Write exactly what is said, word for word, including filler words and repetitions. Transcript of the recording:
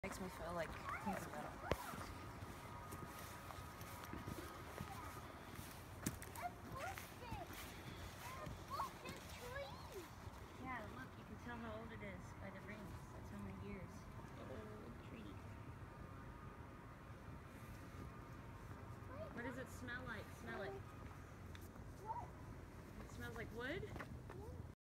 Makes me feel like things are better. Yeah, look, you can tell how old it is by the rings. That's how many years. Old tree. What does it smell like? Smell it. It smells like wood?